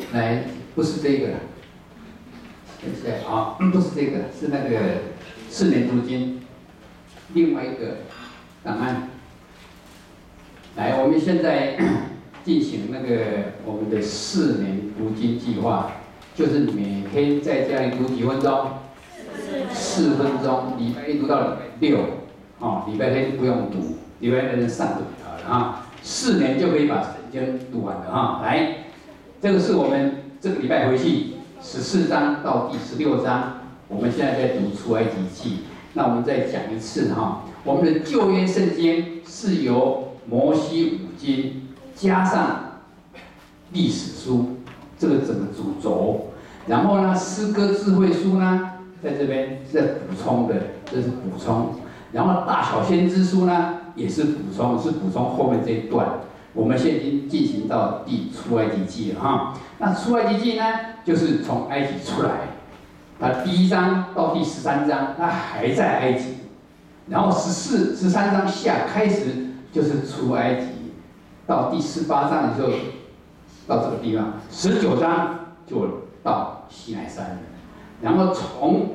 来，不是这个，等一下啊，不是这个，是那个4年读经，另外一个档案。来，我们现在进行那个我们的4年读经计划，就是每天在家里读几分钟？4分钟，礼拜一读到礼拜6，哦，礼拜天不用读，礼拜天上就好了啊。4年就可以把圣经读完了哈。来，这个是我们这个礼拜回去14章到第16章，我们现在在读出埃及记。那我们再讲一次哈，我们的旧约圣经是由摩西5经加上历史书，这个整个主轴。然后呢，诗歌智慧书呢，在这边是在补充的，这是补充。然后大小先知书呢，也是补充，是补充后面这一段。我们现在已经进行到出埃及记了哈。那出埃及记呢，就是从埃及出来，它第1章到第13章，它还在埃及。然后13章下开始就是出埃及，到第18章的时候到这个地方，19章就到西奈山了。然后从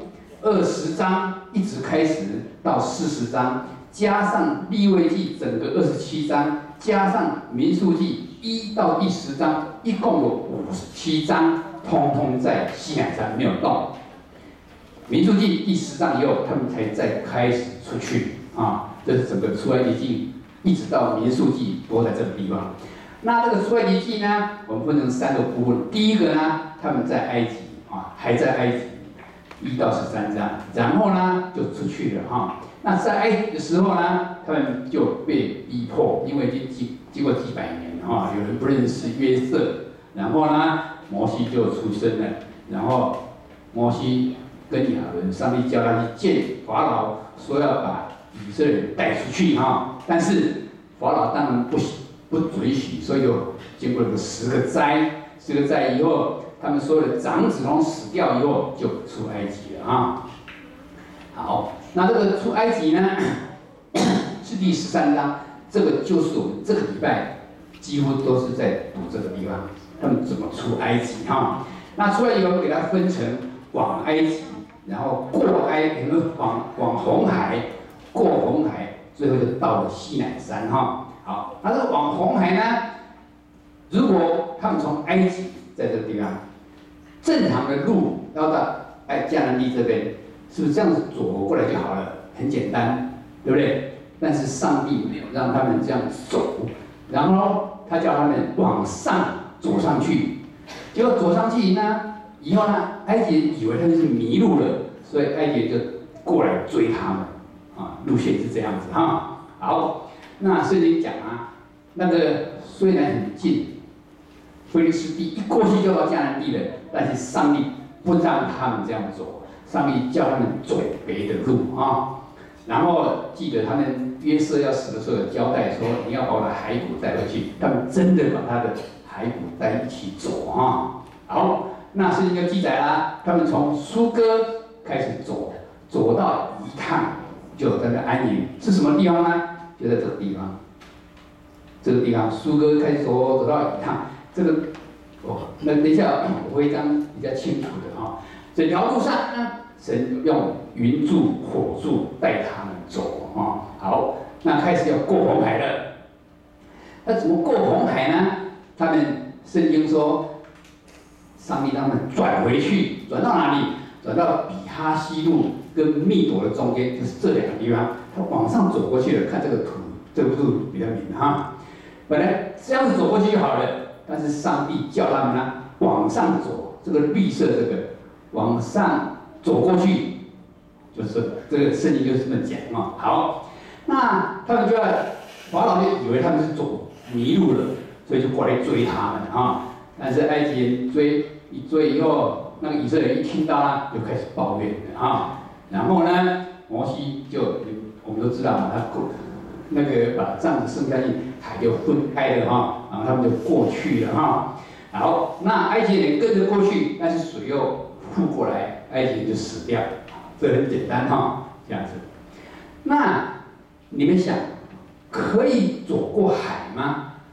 20章一直开始到40章，加上利未记整个27章，加上民数记1到第10章，一共有57章，通通在西奈山没有动。民数记第10章以后，他们才再开始出去啊。这是整个出埃及记，一直到民数记都在这个地方。那这个出埃及记呢，我们分成3个部分。第一个呢，他们在埃及啊，还在埃及1到13章，然后呢就出去了哈。那在埃及的时候呢，他们就被逼迫，因为已经经过几百年哈，有人不认识约瑟，然后呢，摩西就出生了，然后摩西跟亚伦，上帝叫他去见法老，说要把以色列人带出去哈，但是法老当然不准许，所以就经过了10个灾，10个灾以后，他们所有的长子龙死掉以后，就出埃及了哈。好，那这个出埃及呢，是第13章，这个就是我们这个礼拜几乎都是在读这个地方，他们怎么出埃及哈。那出来以后，给它分成往埃及，然后过往红海，过红海，最后就到了西乃山哈。好，那这个往红海呢，如果他们从埃及在这个地方，正常的路要到迦南地这边，是不是这样子走过来就好了？很简单，对不对？但是上帝没有让他们这样走，然后他叫他们往上走上去，结果走上去呢，以后呢，埃及人以为他们是迷路了，所以埃及人就过来追他们，啊，路线是这样子哈。好，那圣经讲啊，那个虽然很近，菲利斯地一过去就到迦南地了，但是上帝不让他们这样走，上帝叫他们走别的路啊。然后记得他们约瑟要死的时候有交代说，你要把我的骸骨带回去，他们真的把他的骸骨带一起走啊。好，那圣经就记载啦，他们从苏哥开始走，走到以趟，就在那安营，是什么地方呢？就在这个地方，这个地方苏哥开始走到以趟，这个那等一下我会讲比较清楚的哈。这条路上呢，神用云柱、火柱带他们走啊。好，那开始要过红海了。那怎么过红海呢？他们圣经说，上帝让他们转回去，转到哪里？转到比哈西路跟密朵的中间，就是这2个地方。他往上走过去了，看这个图，这个图比较明哈。本来这样子走过去就好了，但是上帝叫他们呢往上走，这个绿色这个往上走过去，就是这个圣经就是这么讲啊。好，那他们就要法老就以为他们是走迷路了，所以就过来追他们啊。但是埃及人一追以后，那个以色列人一听到呢，就开始抱怨了啊。然后呢，摩西就我们都知道嘛，他那个把杖子伸下去，海就分开了哈，然后他们就过去了哈。好，那埃及人跟着过去，但是水又覆过来，埃及人就死掉，这很简单哈，这样子。那你们想，可以走过海吗？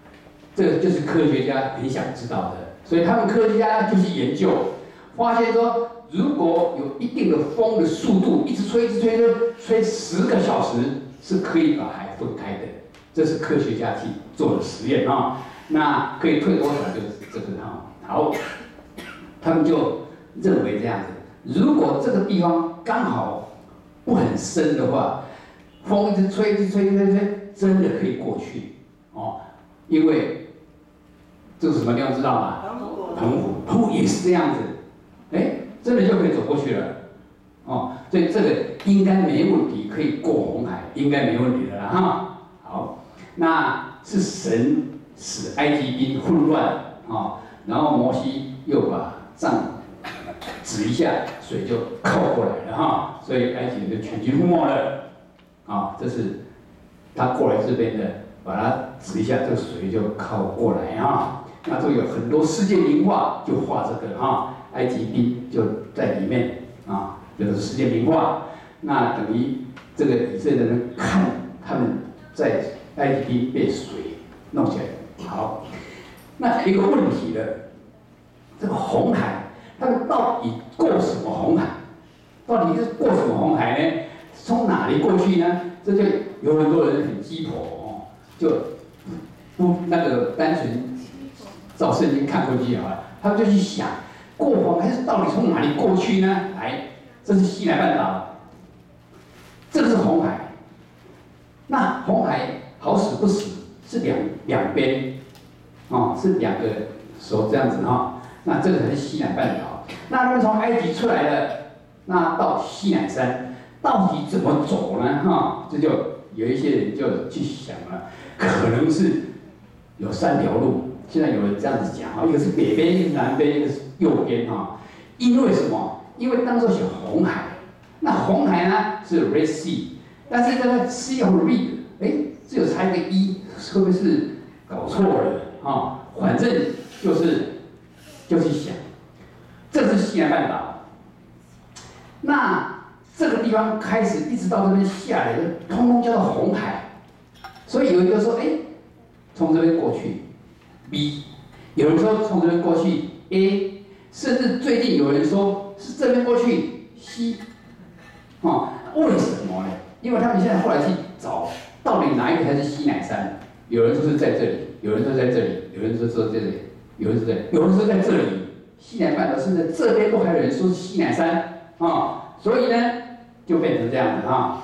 这个就是科学家很想知道的，所以他们科学家就去研究，发现说，如果有一定的风的速度，一直吹，吹10个小时，是可以把海分开的。这是科学家去做的实验啊。那可以退多少就是这个哈。好，他们就认为这样子，如果这个地方刚好不很深的话，风一直吹，真的可以过去哦。因为这是什么地方知道吗？澎湖也是这样子，哎，真的就可以走过去了哦。所以这个应该没问题，可以过红海，应该没问题的啦哈。好，那是神使埃及兵混乱啊，然后摩西又把杖指一下，水就靠过来了哈，所以埃及人就全军覆没了啊。这是他过来这边的，把它指一下，这个水就靠过来啊。那这有很多世界名画就画这个哈，埃及兵就在里面啊，这个是世界名画。那等于这个以色列人看他们在埃及兵被水弄起来。好，那一个问题了，这个红海，他们到底过什么红海？到底是过什么红海呢？从哪里过去呢？这就有很多人很鸡婆哦，就不那个单纯照圣经看过去好了，他们就去想，过红海是到底从哪里过去呢？来，这是西南半岛，这个是红海。那红海好死不死是两边，哦，是2个手这样子哈。那这个才是西南半岛。那他们从埃及出来了，那到西乃山，到底怎么走呢？哈，这就有一些人就去想了，可能是有3条路。现在有人这样子讲哈，一个是北边，一个是南边，一个是右边哈。因为什么？因为当时写红海，那红海呢是 Red Sea， 但是这个 Sea of Reed， 哎，只有差一个 E， 会不会是搞错了啊？反正就去想，这是西南半岛。那这个地方开始一直到这边下来的，通通叫做红海。所以有一个说，哎，从这边过去 B， 有人说从这边过去 A， 甚至最近有人说是这边过去 C， 啊，为什么呢？因为他们现在后来去找，到底哪一个才是西乃山？有人说是在这里，有人说在这里，有人说在这里，有人说在这里。西南半岛甚至这边都还有人说是西乃山啊，所以呢，就变成这样子啊。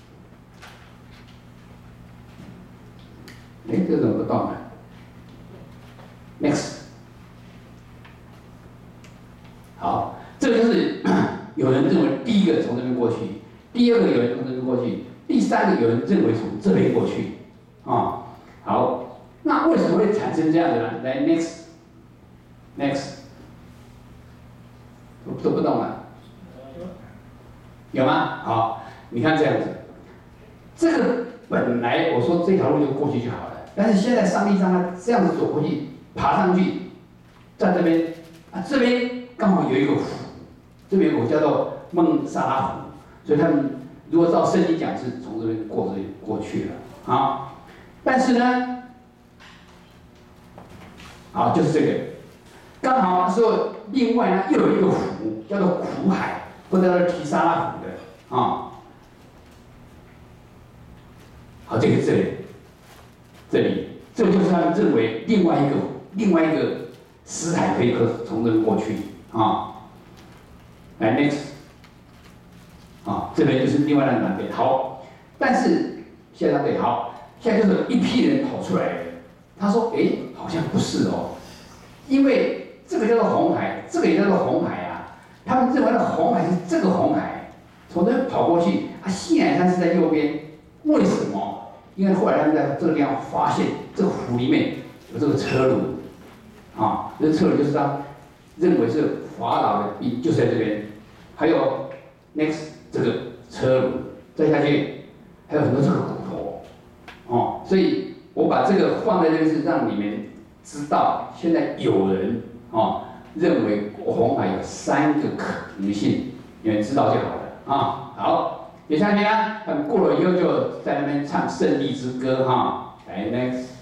哎，这怎么不动啊 ？Next， 好，这个就是有人认为第一个从这边过去，第二个有人从这边过去，第3个有人认为从这边过去啊。好，那为什么会产生这样的呢？来 ，next， 都不动了，有吗？好，你看这样子，这个本来我说这条路就过去就好了，但是现在上帝让他这样子走过去，爬上去，在这边啊，这边刚好有一个湖，这边有个叫做孟沙拉湖，所以他们如果照圣经讲是从这边过去了啊。但是呢，好，就是这个，刚好那时候另外呢又有一个湖叫做苦海，或者叫提沙拉湖的啊。好，这个这里，这就是他们认为另外一个死海可以从这边过去啊。来 next， 啊，这边就是另外的南边。好，但是现在对好。现在就是一批人跑出来了，他说：“哎，好像不是哦，因为这个叫做红海，这个也叫做红海啊。他们认为的红海是这个红海，从这边跑过去，啊，西乃山是在右边。为什么？因为后来他们在这个地方发现这个湖里面有这个车轮，啊，这个车轮就是他认为是法老的兵就在这边，还有 next 这个车轮，再下去还有很多这个骨头。”哦，所以我把这个放在这个是让你们知道，现在有人哦认为红海有3个可能性，你们知道就好了啊。好，接下去呢，他们过了以后就在那边唱胜利之歌哈。来 next，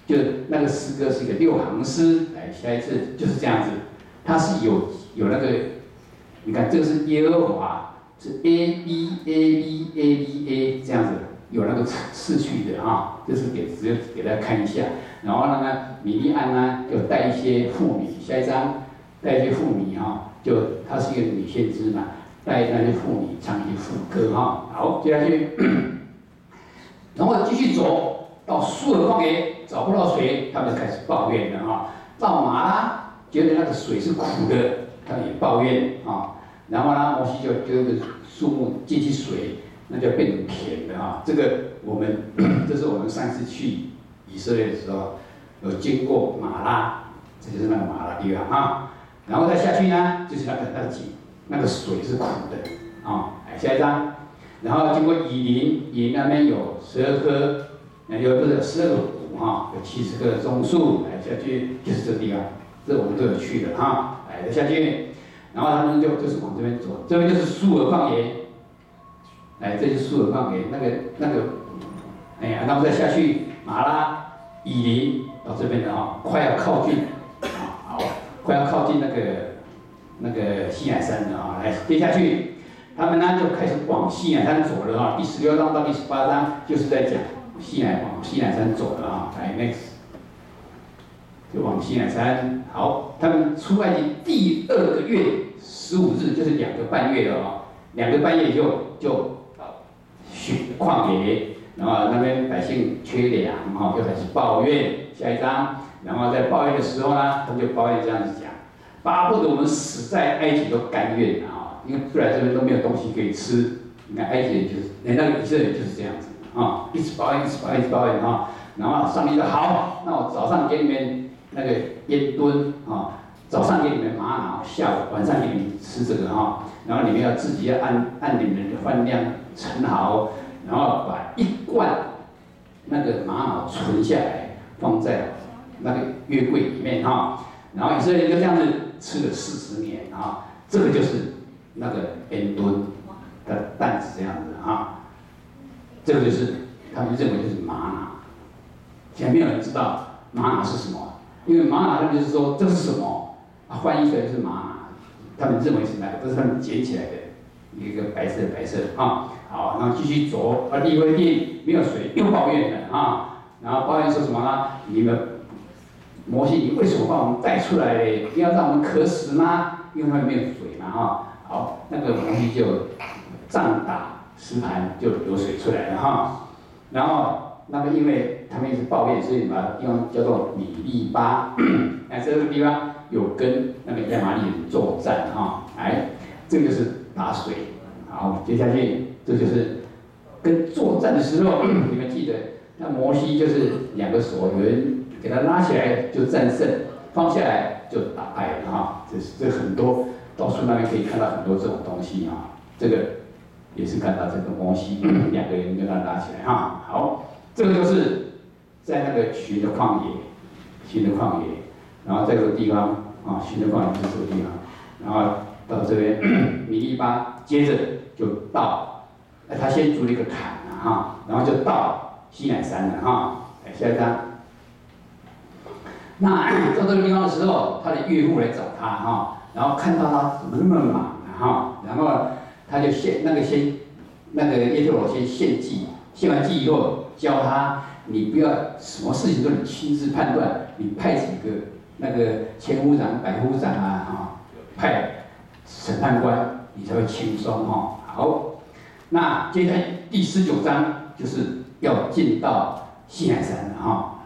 就那个诗歌是一个6行诗，来下一次就是这样子，它是有那个，你看这个是耶和华，是 A B A B A B A 这样子，有那个次序的啊，这是只是给大家看一下。然后呢，米利暗呢就带一些妇女，下一章带一些妇女哈，就她是一个女先知嘛，带那些妇女唱一些副歌哈。好，接下去，然后继续走到苏尔旷野，找不到水，他们就开始抱怨了哈。到马拉，觉得那个水是苦的，他们也抱怨啊。然后呢，摩西就丢个树木进去水，那就变成甜的哈。这个这是我们上次去以色列的时候，有经过马拉，这就是那个马拉地方哈。然后再下去呢，就是那个井，那个水是苦的啊。下一章，然后经过以林，以林那边有12棵，不是12个谷哈，有70棵棕树，下去就是这个地方，这我们都有去的哈。再下去，然后他们就是往这边走，这边就是苏尔旷野，这就是苏尔旷野，那个，然后再下去马拉、以林到这边的哈，快要靠近，好，快要靠近那个西乃山了啊，来接下去。他们呢就开始往西乃山走了哈，第16章到第18章就是在讲往西乃山走了啊。来 next， 就往西乃山。好，他们出埃及第2个月15日，就是2个半月了啊，2个半月就旷野，然后那边百姓缺粮哈，就开始抱怨。下一章，然后在抱怨的时候呢，他们就抱怨这样子讲，巴不得我们死在埃及都甘愿啊。因为出来这边都没有东西可以吃，你看埃及人就是，那个以色列人就是这样子啊，一直抱怨，一直抱怨，一直抱怨啊。然后上帝说好，那我早上给你们那个烟墩啊，早上给你们玛瑙，晚上给你们吃这个哈。然后你们要自己要按你们的饭量盛好，然后把1罐那个玛瑙存下来，放在那个约柜里面哈。然后以色列人就这样子吃了40年啊，这个就是那个烟墩的担子这样子啊，这个就是他们认为就是玛瑙。现在没有人知道玛瑙是什么，因为玛瑙他们就是说这是什么，翻译出来就是玛瑙，他们认为是那个，这是他们捡起来的一个白色啊。好，然后继续走，利未记没有水，又抱怨了啊，然后抱怨说什么呢？你们摩西，你为什么把我们带出来嘞？你要让我们渴死吗？因为他们没有水嘛哈。好，那个摩西就杖打石盘，就有水出来了哈。然后那个因为他们一直抱怨，所以把地方叫做米利巴。这个地方有跟那个亚玛力人作战哈。这个就是打水。好，接下去这就是跟作战的时候，你们记得，那摩西就是2个手，有人给他拉起来就战胜，放下来就打败了哈。这很多。到处那边可以看到很多这种东西啊，这个也是看到这个摩西2个人跟他拉起来哈。好，这个就是在那个寻的旷野，然后这个地方啊，寻的旷野就是这个地方，然后到这边米利巴，接着就到，他先筑了一个坎啊哈，然后就到西乃山了哈。下一章，那到这个地方的时候，他的岳父来找他哈。然后看到他怎么那么忙哈，然后他就那个耶和华先献祭，献完祭以后教他，你不要什么事情都你亲自判断，你派几个那个千夫长、百夫长啊，派审判官，你才会轻松哈。好，那接下来第19章就是要进到西乃山了哈。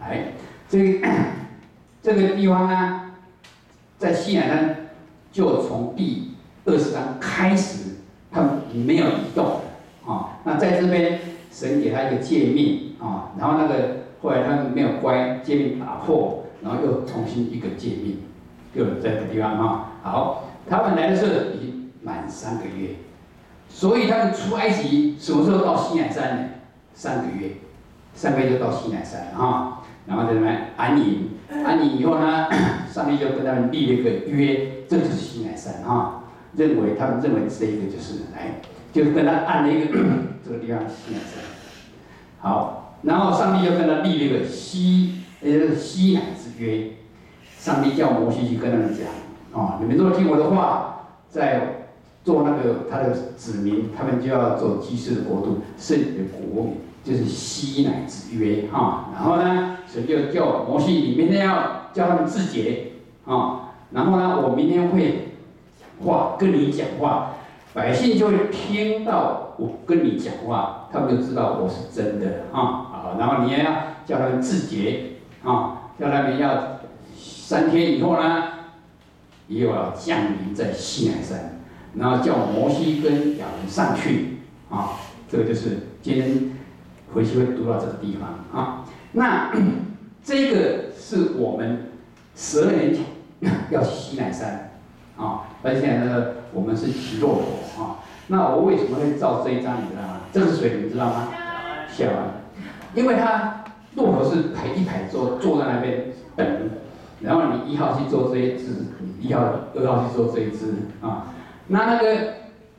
这个地方呢，在西乃山。就从第20章开始，他们没有移动啊。那在这边，神给他一个诫命啊，然后后来他们没有乖，诫命打破，然后又重新一个诫命，就在这个地方哈。好，他们来的时候已经满3个月，所以他们出埃及什么时候到西乃山呢？3个月，3个月就到西乃山哈。然后在那边安营以后呢，上帝就跟他们立了一个约。这就是西乃山哈，他们认为这一个就是就跟他按了一个这个地方西乃山。好，然后上帝又跟他立了一个西也就是西乃之约。上帝叫摩西去跟他们讲，哦，你们若听我的话，在做那个他的子民，他们就要做基督的国度，圣的国民，就是西乃之约哈。然后呢，神就叫摩西，你明天要叫他们自洁啊。然后呢，我明天会话跟你讲话，百姓就会听到我跟你讲话，他们就知道我是真的啊。好，然后你也要叫他们自洁啊，叫他们要3天以后呢，也有要降临在西乃山。然后叫摩西跟亚伦上去，啊，这个就是今天回去会读到这个地方啊。那这个是我们12年前要去西乃山，啊，而且呢，我们是骑骆驼啊。那我为什么会照这一张，你知道吗？这是谁？你们知道吗？小安，因为他骆驼是排一排坐在那边等，然后你1号去做这一只，你1号、2号去做这一只啊。那个，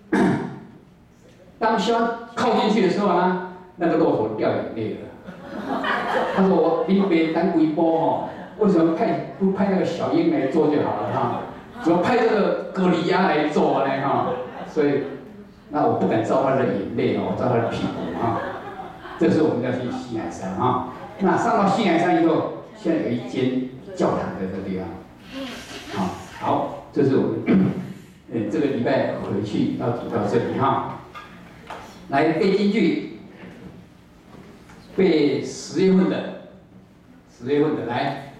当需要靠进去的时候呢，那个骆驼掉眼泪了。他说：“我林北当鬼波哦，为什么不派那个小鹰来做就好了哈？怎么派这个歌利亚来做呢哈？所以，那我不敢照他的眼泪哦，我照他的屁股啊。这是我们要去西乃山啊。那上到西乃山以后，现在有一间教堂在这个地方。好，这是我们。”这个礼拜回去要读到这里哈，来背京剧，背10月份的来。